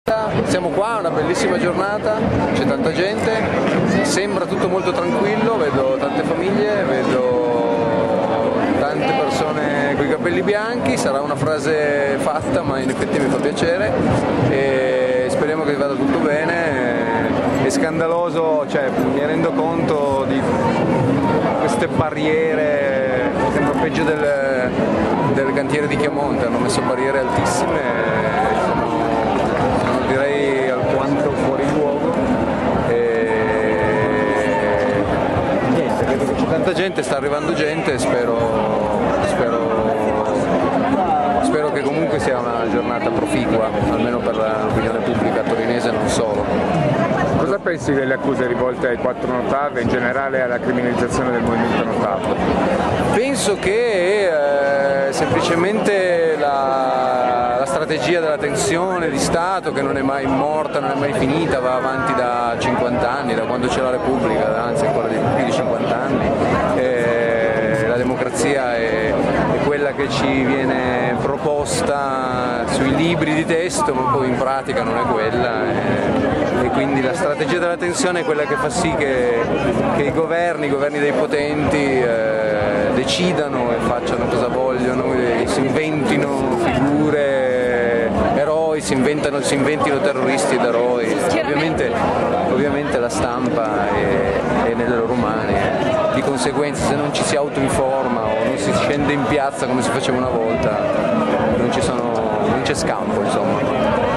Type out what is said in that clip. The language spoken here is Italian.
Siamo qua, una bellissima giornata, c'è tanta gente, sembra tutto molto tranquillo, vedo tante famiglie, vedo tante persone con i capelli bianchi, sarà una frase fatta ma in effetti mi fa piacere e speriamo che vada tutto bene. È scandaloso, cioè mi rendo conto di queste barriere, sembra peggio del cantiere di Chiamonte, hanno messo barriere altissime, sono direi alquanto fuori luogo e niente, vedo che c'è tanta gente, sta arrivando gente, spero che comunque sia una giornata proficua, almeno per l'opinione pubblica torinese e non solo. Cosa pensi delle accuse rivolte ai 4 Notav e in generale alla criminalizzazione del movimento Notav? Penso che semplicemente la strategia della tensione di Stato, che non è mai morta, non è mai finita, va avanti da 50 anni, da quando c'è la Repubblica, anzi ancora di più di 50 anni. La democrazia è quella che ci viene proposta sui libri di testo, ma poi in pratica non è quella. E quindi la strategia della tensione è quella che fa sì che i governi dei potenti decidano e facciano cosa vogliono, si inventino figure eroi, si inventino terroristi ed eroi. Ovviamente la stampa è nelle loro mani. Di conseguenza se non ci si autoinforma o non si scende in piazza come si faceva una volta non c'è scampo, insomma.